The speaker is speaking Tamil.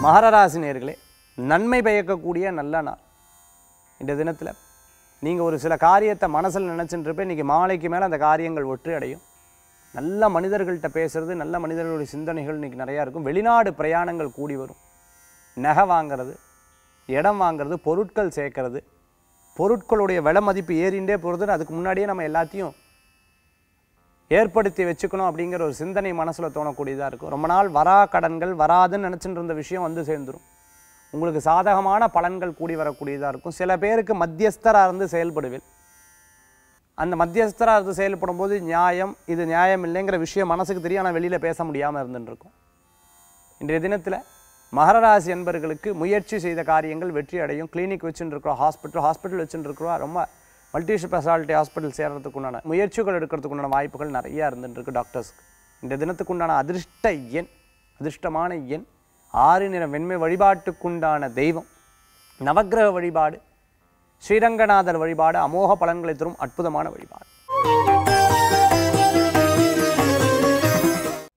மகர ராசி நேயர்களே, நன்மை பயக்கக்கூடிய நல்ல நாள். இந்த தினத்தில் நீங்கள் ஒரு சில காரியத்தை மனசில் நினச்சிட்டுருப்பேன். இன்றைக்கி மாலைக்கு மேலே அந்த காரியங்கள் ஒற்றி அடையும். நல்ல மனிதர்கள்ட்ட பேசுகிறது, நல்ல மனிதர்களுடைய சிந்தனைகள் இன்றைக்கி நிறையா இருக்கும். வெளிநாடு பிரயாணங்கள் கூடி வரும். நகை வாங்கிறது, இடம் வாங்கிறது, பொருட்கள் சேர்க்கறது, பொருட்களுடைய விலை மதிப்பு ஏறிண்டே போகிறது. அதுக்கு முன்னாடியே நம்ம எல்லாத்தையும் ஏற்படுத்தி வச்சுக்கணும் அப்படிங்கிற ஒரு சிந்தனை மனசில் தோணக்கூடியதாக இருக்கும். ரொம்ப நாள் வரா கடன்கள் வராதுன்னு நினச்சிட்டு இருந்த விஷயம் வந்து சேர்ந்துடும். உங்களுக்கு சாதகமான பலன்கள் கூடி வரக்கூடியதாக இருக்கும். சில பேருக்கு மத்தியஸ்தராக இருந்து செயல்படுவேன். அந்த மத்தியஸ்தராக இருந்து செயல்படும் போது நியாயம் இது நியாயம் இல்லைங்கிற விஷயம் மனசுக்கு தெரியும், ஆனால் வெளியில் பேச முடியாமல் இருந்துருக்கும். இன்றைய தினத்தில் மகர ராசி என்பர்களுக்கு முயற்சி செய்த காரியங்கள் வெற்றி அடையும். கிளினிக் வச்சுட்டு இருக்கிறோம், ஹாஸ்பிட்டல் வச்சுட்டு இருக்கிறோம், ரொம்ப மல்டி ஸ்பெஷாலிட்டி ஹாஸ்பிட்டல் சேர்கிறதுக்கு உண்டான முயற்சிகள் எடுக்கிறதுக்கு உண்டான வாய்ப்புகள் நிறையா இருந்துருக்கு டாக்டர்ஸ்க்கு. இந்த தினத்துக்கு உண்டான அதிர்ஷ்டமான எண் 6 நிறம் வெண்மை. வழிபாட்டுக்குண்டான தெய்வம் நவக்கிரக வழிபாடு, ஸ்ரீரங்கநாதர் வழிபாடு அமோக பலன்களை தரும் அற்புதமான வழிபாடு.